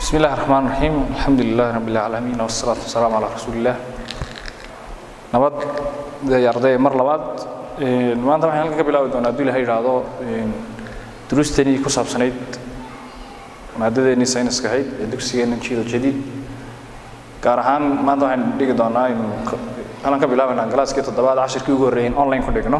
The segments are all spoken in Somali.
بسم الله الرحمن الرحيم الحمد لله رب العالمين والصلاة والسلام على رسول الله نبض يا أرضي مر لبعض ما أنت محل قبل أود أن أدل هاي الرعاة دروس تاني كوساب سنيد مادة نسائن سكايد الدكسية نشيد جديد كارهان ما أنت محل ديك دونا أنا قبل أود أن كلاس كده تبعد 10 كيلو رين أونلاين كده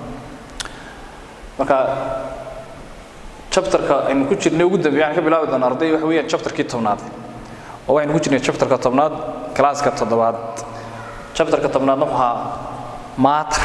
marka chapter-ka aynu ku jirnay ugu dambeeyay ka bilaabi doona arday wax weeyaan chapter-kii 10aad oo waxaynu ku jirnay chapter-ka 10aad class-ka 7aad chapter-ka 10aad waxa matter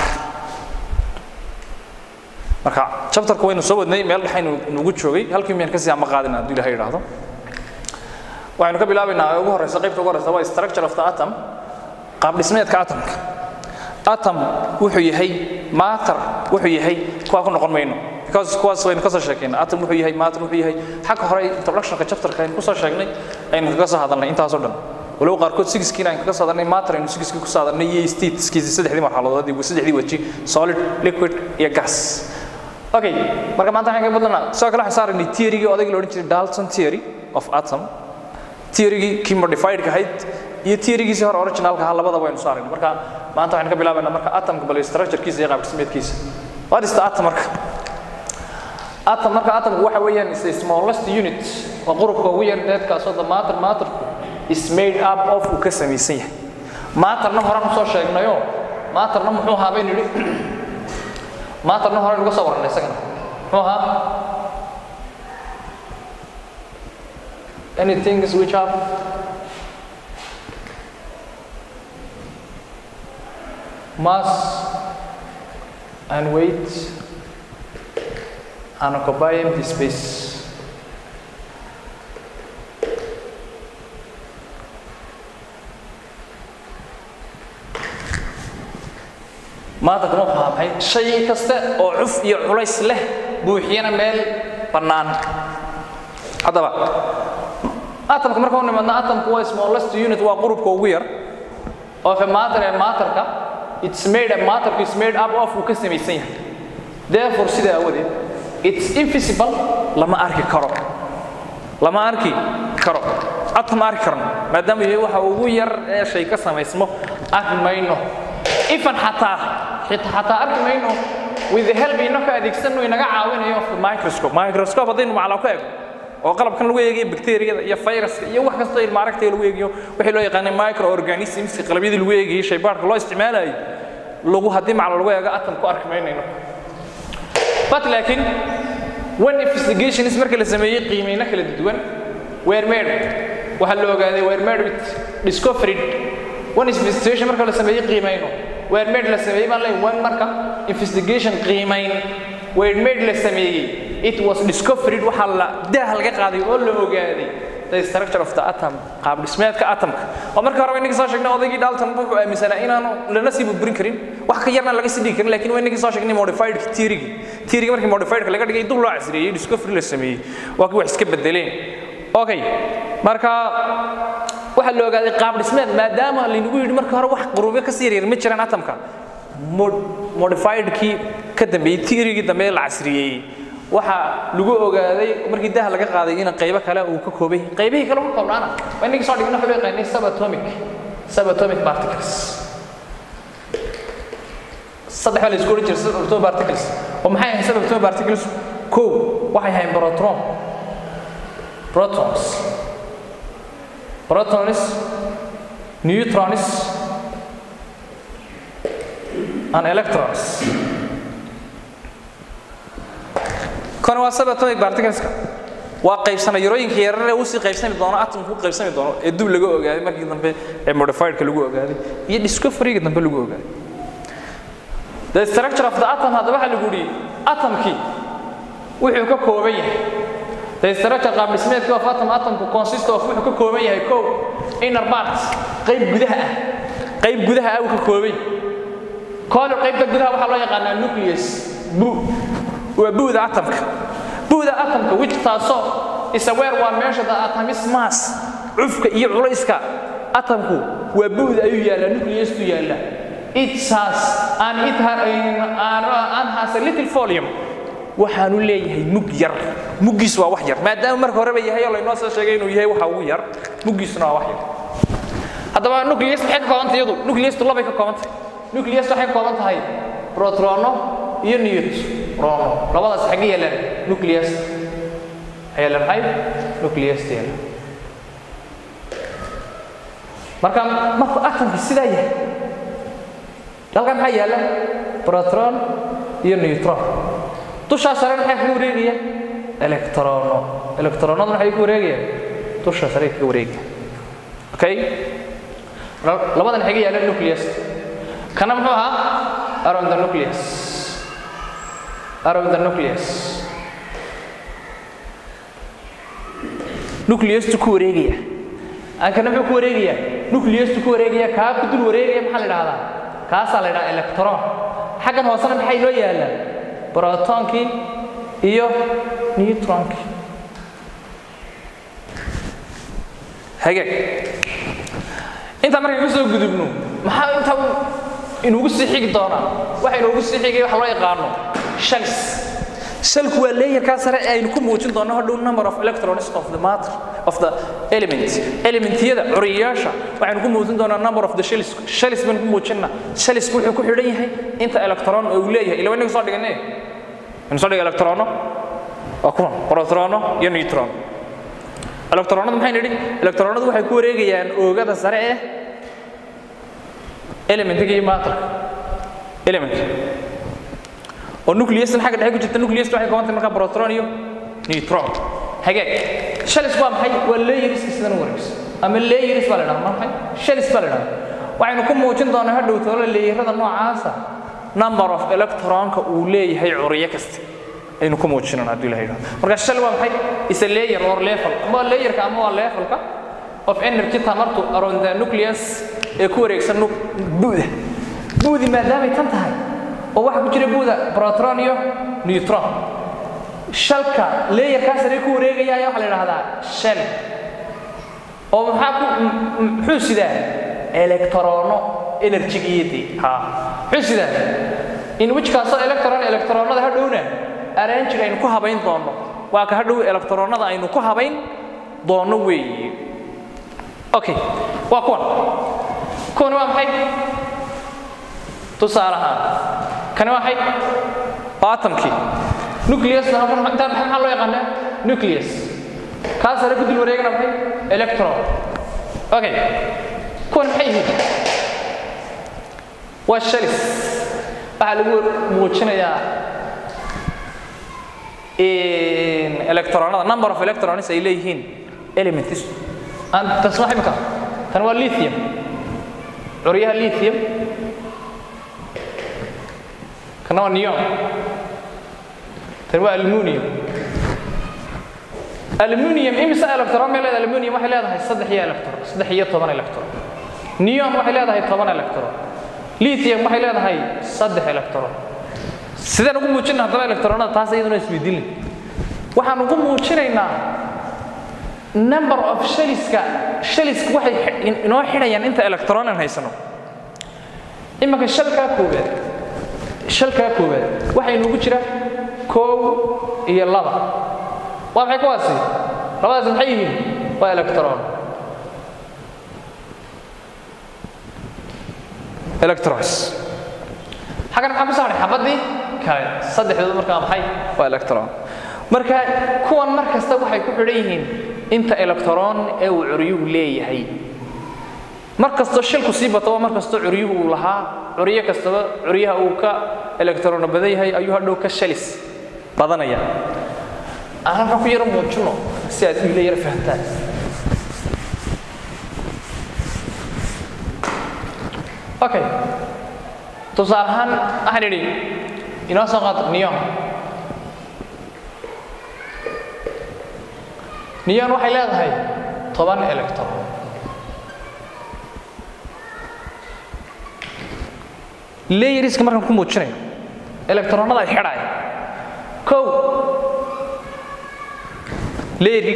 marka chapter-ka waynu soo wadnay meel dhaxaynu ugu joogay halkii miyaan ka sii ama qaadina hadii Ilaahay yiraahdo waxaynu ka bilaabaynaa ugu horeysa qaybta ugu horeysa waa structure of the atom qaab dhismeedka atomka atom wuxuu yahay matter wuxuu yahay kuwa ku noqon mayno because kuwaas waynu ka soo sheekeynaa atom wuxuu yahay matter wuxuu yahay xaq hore introduction-ka chapter-ka aynu ku soo sheegnay aynu ka soo hadalnay intaas oo dhan walow qaarkood 6kiina aynu ka soo hadalnay matter aynu 6kii ku soo hadalnay iyo stateskiisa saddexdii marxaladood iyo saddexdii waji solid liquid iyo gas okay marka maanta waxaan ka badnaa soo kala xisaarinay theory-gii odayga la oran jiray Dalton theory of atom theory-gii modified ka ahayd iyo theory-giisa hore original-ka ha labadaba waynu soo aragnay marka maanta waxaan ka bilaabaynaa marka atomka bal structure-kiisa iyo qaab dhismeedkiisa what is the atom marka atom waxa weeyaan is the smallest unit oo qurubka ugu yar deedkaas oo matter is made up of uu ka samaysan yahay matterna horaan soo sheegnayo matterna muxuu haabay niri matterna horaan uga soo warnay isagana muxuu haa anything which have mass and weight and occupy empty space. maanta kuma fahamay shay kasta oo cuf iyo culays leh buuxiyana meel banaan hadaba atomka marka uu nimaadna atomku waa smallest unit waa qurubka ugu yar oo matterka it's made up of uu ka samaysan yahay therefore sida awoodeed it's invisible lama arki karo atom arki karno maadaama yahay waxa ugu yar ee shay ka samaysmo arki mayno ifan hataa arki mayno with the help inaka adeegsano inaga caawinayo of microscope hadaynu macala ku eego oo qalabkan lagu eegayo bacteria iyo viruska iyo wax kasta ilma aragtay lagu eegayo wixii loo yaqaan microorganisms qalabiyada lagu eegayo shaybaarka loo isticmaalayo lagu hadii macala lagu eego atom ku arki mayno but laakiin when investigations marka la sameeyay qiimeeyna kala duwan were made waxa la ogaaday were made with discovered when investigation marka la sameeyay qiimeeyno were made la sameeyay baan leeyahay one marka investigation qiimeyn were made la sameeyay it was discovered waxa la daah laga qaaday oo la ogaaday the structure of the atom qaab dhismeedka atomka oo marka hore inagii soo sheegnay odaygii Dalton wuxuu aaminsanaa inaanu la nasiib burin karin wax ka yarna laga sidii karin laakiin waa inagii soo sheegnay modified theory markii modified laga dhigay dib loo casriyay discovery la sameeyay waa wax iska bedeleen okay marka waxa la ogaaday qaab dhismeed maadaama la inagu yiri marka hore wax quruubyo ka sii yar ma jiraan atomka modified kii ka dambeeyay theory-gii dambe la casriyay waxa lagu ogaaday markii daah laga qaaday in qaybo kale uu ka koobay qaybihii kale uu koobnaana waa inagii soo dhignay xubin qaynay subatomic particles saddex la isku jiray subatomic particles oo maxay ahayn subatomic particles waxay ahayn protons neutrons and electrons kan waa subatomic particles waa qaybsanayooyinka yaryar ee uu si qaybsami doono atomku qaybsami doono ee dib laga ogaaday markii dambe ee modified ka lagu ogaaday iyo discovery-ga dambe lagu ogaaday the structure of the atom hadaba waxa lagu yiri atomki wuxuu ka kooban yahay the structure qaab dhismeedka of atomku consist of wuxuu ka kooban yahay inner parts qayb gudaha uu ka kooban qaybta gudaha waxa loo yaqaan nucleus buuda atomka which taaso is aware waa meesha the atom is mass cufka iyo culayska atomku waa buuda ayuu yaala nucleus tu yaala it has a little volume waxaanu leeyahay mug yar muggiis waa wax yar maadaama marka hore ba yahay oo la inoo soo sheegay inuu yahay waxa ugu yar muggiisna waa wax yar haddaba nucleus maxay ka kooban tahay iyadu nucleus laba ka kooban tahay nucleus waxay ka kooban tahay protono iyo neutrono labadaas xagga yeelan nucleus ayaa la maxay nucleus yeelan marka atomka sida yahay dalkan maxay yeelan proton iyo neutron dusha sare maxay ku wareegayaan electronadu maxay ku wareegayaan dusha sare ku wareegayaan okay labadan xigay yaala nucleus kana muxuu ahaa around the nucleus nucleus ku wareegaya aan kana muxuu ku wareegaya nucleus ku wareegaya ka ku dul wareegaya maxaa la yiraahdaa kaas la yiraahdaa electron xagan hoosana maxay loo yaalaan protonki iyo neutronki hage inta markay soo gudubno maxaa inta inuu sii xigi doona waxa inuu sii xigay wax loo yaqaano shells waa layer ka sare ay ku muujin doona hadhow number of electrons of the matter of the elementyada curiyaasha waxaan ku muujin doona number of the shells ban ku muujina shells wuxuu ku xidhan yahay inta electron uu leeyahay ilaa inaga soo dhiganay in soo dhiga electrono oo kuma protono iyo neutron electronadu maxay nidhi electronadu waxay ku wareegayaan oogada sare ee elementiga iyo matter element oo nucleus xagga dhexe ku jirta nucleus waxay ka kooban marka proton iyo neutron hagaag shells waa maxay waa layers sidan wareegis ama layers wala dhamaan maxay shells wala dhamaan waxaynu ku muujin doonaa hadhow toona layerada noocaas number of electronka uu leeyahay curiye kasta aynu ku muujinaan hadii la yiraahdo marka shell waa maxay is a layer or level ama layerka ama waa levelka of energy tamartu around the nucleus ee ku wareegsan buudi maadaama ay tan tahay oo waxa ku jira buuda proton iyo neutron shellka layerka sare ku wareegaya ayaa waxa la yiraahdaa shell oo waxa ku xusida electrono energy-geedii xusida in which kaasoo electronada hadhowna arrange aynu ku habayn doono waa ka hadhow electronada aynu ku habayn doono weeye okay waa kuwan waa maxay tusaalaha kana waxay atomki nucleus inta maxaa loo yaqaanaa nucleus kaas sare ku dul wareegana maxay electron okay kuwan maxay yihiin waa shells waxa lagu muujinayaa in electronada number of electrons ay leeyihiin elements aan tasmaxay maka tan waa lithium curiyaha lithium kana waa neon tan waa aluminium imisa electron ma leedahay aluminium waxay leedahay 13 electron neon waxay leedahay 10 electron lithium waxay leedahay 3 electron sidaan ugu muujinaa hadaba electronada taas iyaduna isweydiin waxaan ugu muujinaynaa number of shells waxay inoo xidhayaan inta electron aan haysano imaka shellka koobaad waxay inoogu jira 1 iyo 2 waa maxay kuwaasi labadaas maxay yihiin waa electrons xagan maxaa ku saaray xabadii kale saddexdood markaa maxay waa electron marka kuwan markasta waxay ku xidhan yihiin inta electron ee uu curiyuhu leeyahay markasta shilku sii bato markasta curiyuhu uu lahaa curiye kastaba curiyaha uu ka electron badan yahay ayuu hadhow ka shells badanaya aan ka ku yar muujino si aad ila yar fahantaan okay tusaalahan waxaan idhi inoo soo qaad neon waxay leedahay 10 electron layerska markaan ku muujinayo electronada ay xidhay layerka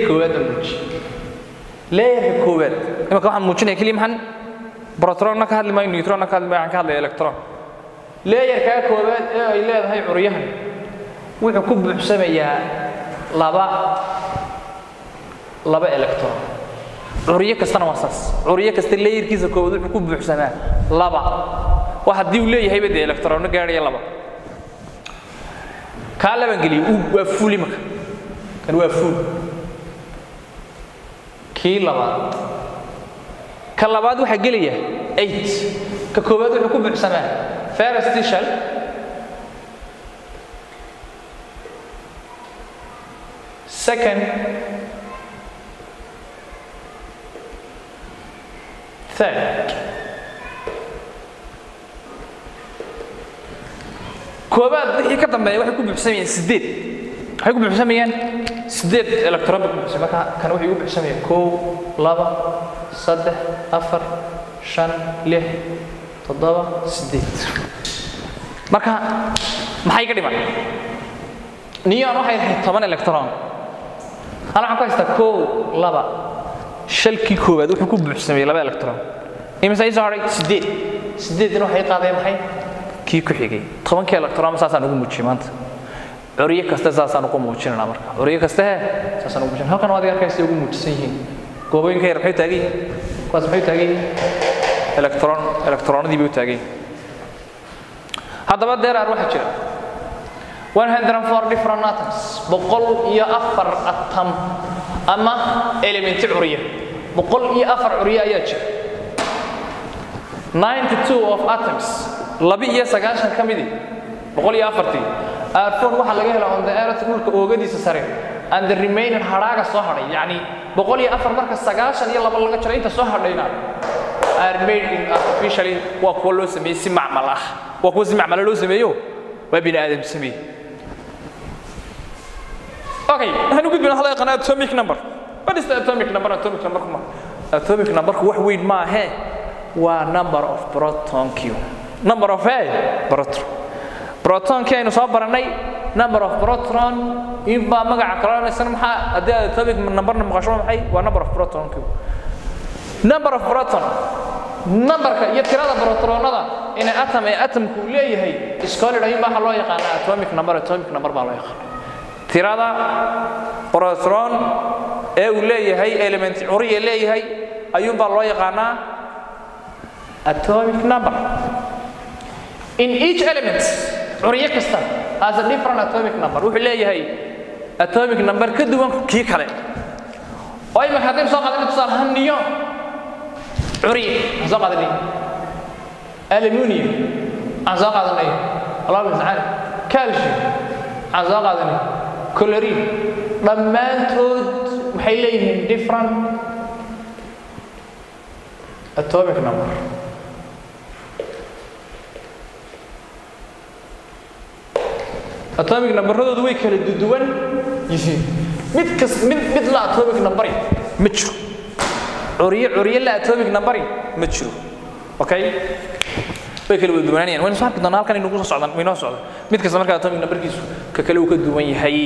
koowaad imaka waxaan muujinaya kaliya maxan proton ka hadli maayo neutron ka hadli maayo aan ka hadlay electron layerka koowaad ee ay leedahay curiyahan wuxuu ku buuxsamayaa laba electron curiye kastana waa saas curiye kasta leeyirkiisa koobad wuxuu ku buuxsanaa laba waxa hadii uu leeyahay bad electron gaariya laba ka laban gali waa fuuli marka kan waa fuul kii labaad ka labaad waxa galiya 8 ka koobad wuxuu ku buuxsanaa first shell second third كوبات وحي كدنبايا waxay ku buuxsamayeen 8 waxay ku buuxsamayeen 8 electron ku buuxsamay kan waxay ku buuxsamayeen 1 2 3 4 5 6 7 8 marka maxay ka dhiman neon waxay ahayd 10 electron hal waxa ka haysta 1 2 shalkii koobaad wuxuu ku buuxsamay 2 electron imisa ay saaray 8 waxay qaadeen maxay kii ku xigay 10 electron saasaan ugu muujiyay maanta curiye kasta saasaan ugu muujinaa marka curiye kasta saasaan ugu muujinaa halkan waad arkaysaa ugu muujisan yihiin goobooyinka yar waxay taagay kuwaas waxay taagay electronadii bay taagay haddaba deerar waxa jira 104 different atoms boqol iyo 4 atom ama element curiye boqol iyo 4 curiye ayaa jira 92 of atoms labi iyo 9 kamidi boqol iyo 4 arfon waxa laga helaa on the earth dhulka oogadiisa sare and the remaining haraaga soo haray yani boqol iyo 4 marka 9 iyo 2 laga jaro inta soo hadhayna are made in artificially wa kuwa loo sameeyay si macmal ah wa kuwa si macmal loo sameeyo waa bini aadam sameeyay okay hanu gudbina hal qanaad atomic number what is the atomic number atomic number wax weyn ma aha waa number of proton q number of proton kaynu soo baranay number of proton in ba magaca kalaanaysan maxaa hadii atomic number maqasho maxay waa number of proton q number of proton numberka iyo tirada protonada in atomku leeyahay iskool dhayn baa loo yaqaan atomic number baa loo yaqaan tirada proton ee uu leeyahay element curiye leeyahay ayuu baa loo yaqaanaa atomic number in each element curiye kasta has a different atomic number wuxuu leeyahay atomic number ka duwan kii kale oo ay maxaadin soo qaadin tusaalahan neon curiye soo qaadin aluminium soo qaadin Allah mizaan calcium soo qaadin chlorine dhammaantood waxay leeyihiin different atomic number atomic number-doodu way kala duwan yihiin mid la atomic number ma jiro curiye la atomic number ma jiro okay way kala duwanaanayaan waan soo arkay halkan inuu soo socdaan way noo socdaan mid kasta marka atomic number-kiisu ka kale uu ka duwan yahay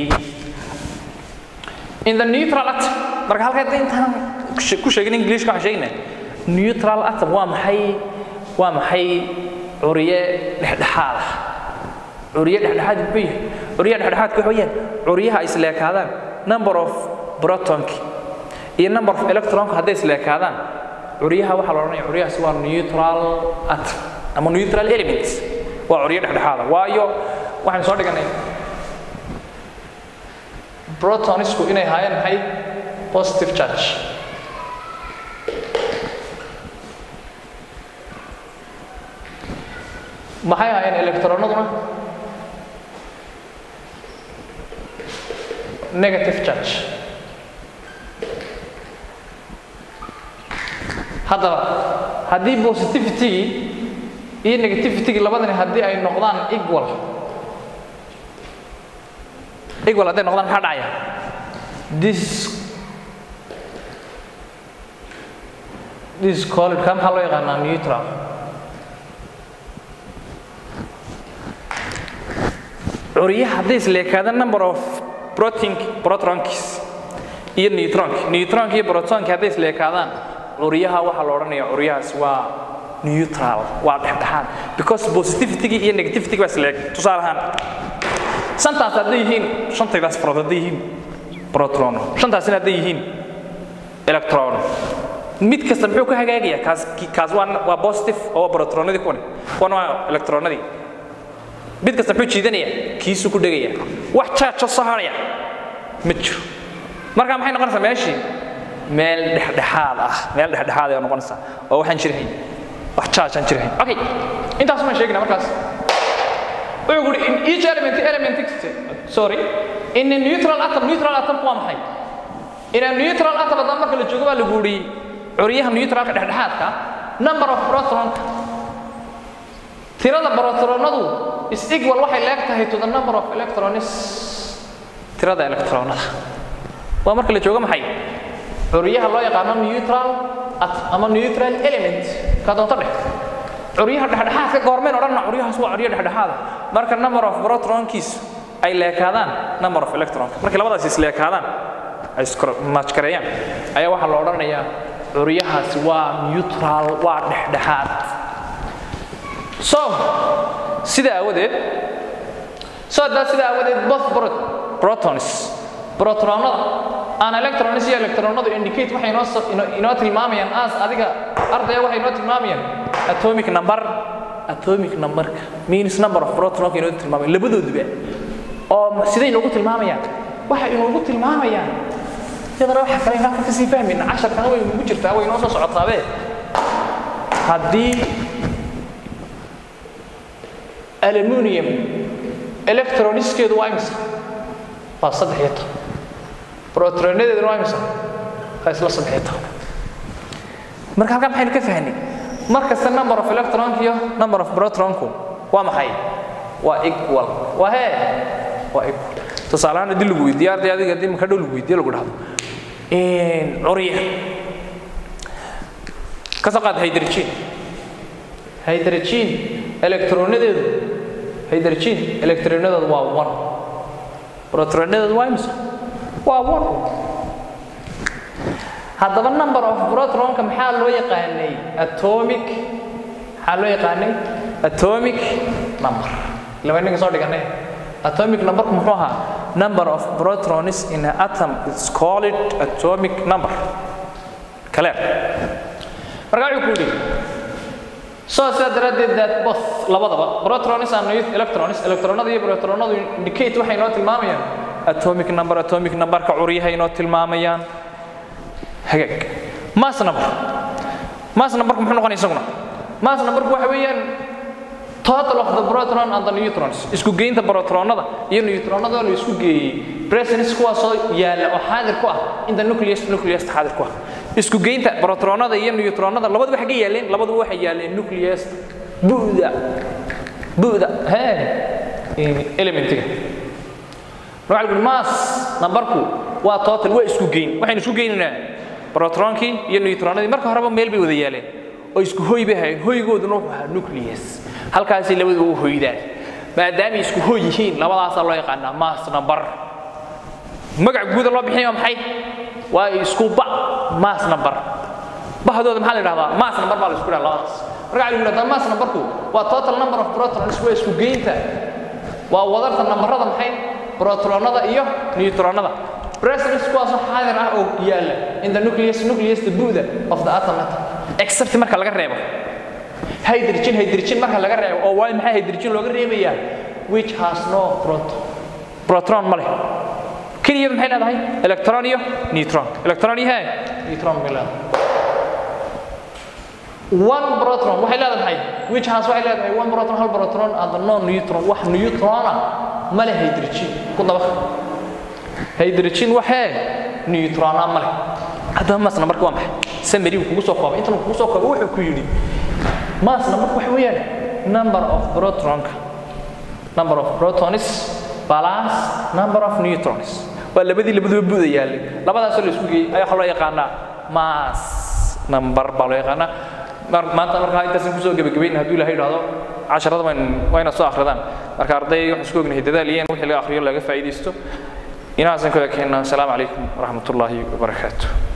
in the neutral atom marka halka intaan ku sheegin English ka sheegnay neutral atom waa maxay curiye dhexdhexaad curiye dhexdhexaad biyo curiye dhexdhexaad ku xooyaan curiyaha isleekaadaan number of proton iyo number of electron haday isleekaadaan curiyaha waxa la oranayaa curiyahaas waa neutral atom ama neutral element waa curiye dhexdhexaad waayo waxaan soo dhiganay protonisku inay hayaan maxay positive charge maxay hayaan electronaduna negative charge hadii positivity iyo negativity labadani hadii ay noqdaan equal hadday noqdaan maxaa dhacaya this called kam maxaa loo yaqaanaa neutral curiyaha hadday isleekaadaan number of protons iyo neutron iyo proton hadday isleekaadaan curiyaha waxa la oranayaa curiyahaas waa neutral waa dhexdhexaad because positivity iyo negativity waa isleek tusaalahan santaas hadday yihiin shantaydaas farad hadday yihiin بروتون شنتاسina haday yihiin electron mid kasta muxuu ka hagaagaya kaas waa positive oo protonadii kuwan waa electronadii mid kasta muxuu jiidanaya kiisu ku dhagaya wax charge soo haraya ma jiro marka maxay noqonaysaa meeshii meel dhexdhexaad ay noqonaysaa oo waxaan jirayn wax charge aan jirayn okay intaas ma sheegna markaas wuxuu guri in each element in a neutral atom waa maxay in a neutral atom haddii marka la joogo waa la guri curiyaha neutralka dhexdhexaadka number of protons tirada protonadu is equal waxay leegtahay to the number of electrons tirada electronada waa marka la joogo maxay curiyaha loo yaqaan neutral ama neutral element ka doonto dhex curiyaha dhexdhexaadka goormeen odhanna curiyahaas waa curiyo dhexdhexaad marka number of protonkiis ay leekaadaan number of electrons marka labadaas is leekaadaan ay match gareeyaan ayaa waxa la odhanayaa curiyahaas waa neutral waa dhexdhexaad so sida awadeed both protons protonada and electrons iyo electronadu indicate waxay inoo tilmaamayaan as adiga ardayga waxay inoo tilmaamayaan atomic number means number of protons inoo tilmaamayaan labadooduba oo siday inoogu tilmaamayaan waxay inoogu tilmaamayaan yadana waxa kale inaan ka sii fahmin 10 kana way ugu jirtaa way inoo soo socotaabe haddii aluminium electronskeedu waa imisa waa 3 protonadeedu waa imisa waa isla 3 marka halkan maxaynu ka fahnay marka number of electrons iyo number of protonku waa maxay waa equal waa equal tusaalaan hadii lagu weydiiyo ardayda hadii marka dhow lagu weydiiyo lagu dhahdo curiya ka soo qaad hydrogen electronadeedu waa 1 protonadeedu waa imisa waa 1 haddaba number of protonka maxaa loo yaqaanay atomic number laba ninka soo dhiganay atomic number muxuu ahaa number of protons in an atom is called atomic number clear marka wuxuu ku yiri so that both labadaba protons and electronada iyo protonadu indicate waxay noo tilmaamayaan atomic number ka curiyaha inoo tilmaamayaan hagaag mass number muxuu noqonayaa isaguna mass number waxa weeyaan total of the proton and the neutrons isku geynta protonada iyo neutronada la isku geeyay presence kuwa soo yaala oo xaadir ku ah in the nucleus xaadir ku ah isku geynta protonada iyo neutronada labadu waxay yaaleen nucleus buuda elementiga waxa lagu mass numberku waa total waa isku geyn waxaynu isku geynaynaa protonkii iyo neutronadii marka horeba meel bay wada yaaleen oo isku hooy bay hayeen hooygooduna wuxuu ahaa nucleus halkaas labadu u hooydaan maadaama isku hooy yihiin labadaas loo yaqaan mass number magac guud loo bixiyo maxay waa isku mass number bahadooda maxaa la yiraahdaa mass number baa la isku yiraahdaa marka ay yiraahdaa mass numberku waa total number of protons waa isku geynta waa wadarta numberada maxay protonada iyo neutronada presence kuwaas xaadir ah oo yaala in the nucleus the buuda of the atom except marka laga reebo hydrogen marka laga reebo oo waa maxay hydrogen looga reebayaa which has no proton male kaliya maxay leedahay electron iyo neutron male one proton waxay leedahay which has waxay leedahay one proton hal proton and no neutron wax neutron male hydrogen ku daba hydrogen waxa neutron male hada mass number waa maxay summary kugu soo koobay inta kugu soo koobay wuxuu ku yiri mass number waxa weeyaan number of protons plus number of neutrons waa labadaba buuda yaalay labadaas la isku geeyay ayaa loo yaqaanaa mass number baa loo yaqaanaa maanta marka inta san ku soo gabagabeyn haduu ilaahay yiraahdo 10 wayna soo akhridaan marka arday wax isku ognahay dadaaliyeen wixii laga akhriyo laga faa'iideysto inaasan kala keenna. Assalaamu calaykum waraxmatullaahi wabarakaatuh.